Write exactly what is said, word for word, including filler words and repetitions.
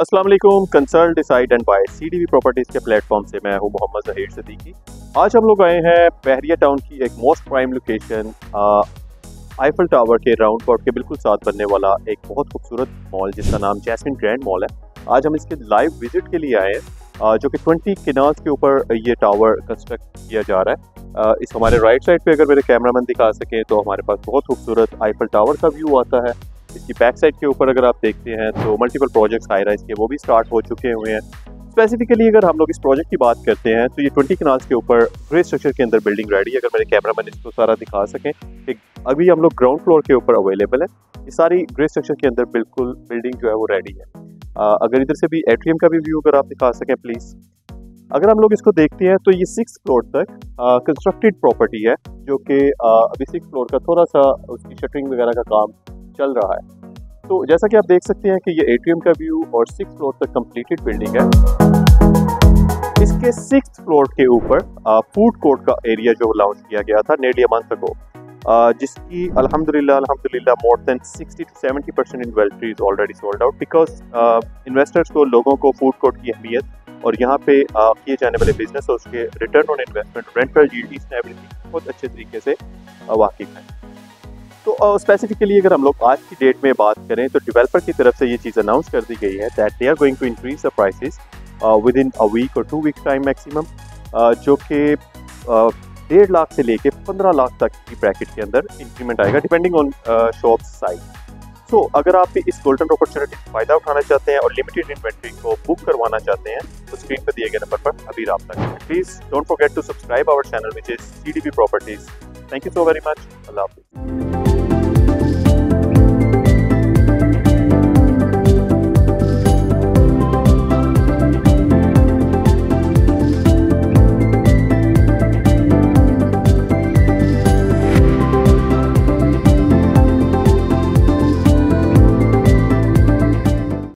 अस्सलाम वालेकुम। Consult decide and buy CDV properties के प्लेटफॉर्म से मैं हूं मोहम्मद ज़हीर सिद्दीकी। आज हम लोग आए हैं बहरिया टाउन की एक most prime location Eiffel tower के राउंड पॉट के बिल्कुल साथ बनने वाला एक बहुत खूबसूरत मॉल जिसका नाम जैस्मिन ग्रैंड मॉल है। आज हम इसके लाइव विजिट के लिए आए हैं जो कि ट्वेंटी किनाल्स के ऊपर ये टावर कंस्ट्रक्ट किया जा रहा है। इस हमारे राइट साइड पे अगर मेरे कैमरामैन दिखा सकें तो हमारे पास बहुत खूबसूरत आईफल टावर का व्यू आता है। इसकी बैक साइड के ऊपर अगर आप देखते हैं तो मल्टीपल प्रोजेक्ट्स हाई राइज के वो भी स्टार्ट हो चुके हुए हैं। स्पेसिफिकली अगर हम लोग इस प्रोजेक्ट की बात करते हैं तो ये ट्वेंटी कनाल्स के ऊपर ग्रे स्ट्रक्चर के अंदर बिल्डिंग रेडी है। अगर मेरे कैमरामैन इसको सारा दिखा सकें कि अभी हम लोग ग्राउंड फ्लोर के ऊपर अवेलेबल है। ये सारी ग्रे स्ट्रक्चर के अंदर बिल्कुल बिल्डिंग जो है वो रेडी है। आ, अगर इधर से भी एट्रियम का भी व्यू अगर आप दिखा सकें प्लीज़। अगर हम लोग इसको देखते हैं तो ये सिक्स फ्लोर तक कंस्ट्रक्टेड प्रॉपर्टी है जो कि अभी सिक्स फ्लोर का थोड़ा सा उसकी शटरिंग वगैरह का काम चल रहा है। तो जैसा कि आप देख सकते हैं कि ये एट्रियम का व्यू और सिक्स फ्लोर तक कंप्लीटेड बिल्डिंग है। इसके सिक्स फ्लोर के ऊपर फूड कोर्ट का एरिया जो लॉन्च किया गया था नियरली अ मंथ अगो, जिसकी अल्हम्दुलिल्लाह अल्हम्दुलिल्लाह more than sixty two seventy percent inventory is already sold out because investors को, लोगों को फूड कोर्ट की अहमियत और यहाँ पे uh, किए जाने वाले बिजनेस और उसके return on investment, rental yield, everything बहुत अच्छे तरीके से uh, वाकिफ है। तो स्पेसिफिकली uh, अगर हम लोग आज की डेट में बात करें तो डेवलपर की तरफ से ये चीज़ अनाउंस कर दी गई है that they are going to increase the prices within a week और टू वीक्स टाइम मैक्सिमम, जो कि डेढ़ लाख से लेके पंद्रह लाख तक की ब्रैकेट के अंदर इंक्रीमेंट आएगा depending on shop size. So अगर आप इस गोल्डन अपॉर्चुनिटी का फ़ायदा उठाना चाहते हैं और लिमिटेड इन्वेंट्री को बुक करवाना चाहते हैं तो स्क्रीन पर दिए गए नंबर पर अभी रब्ता करें। Please don't forget to subscribe our channel which is CDV properties. Thank you so very much. अल्लाह हाफिज़।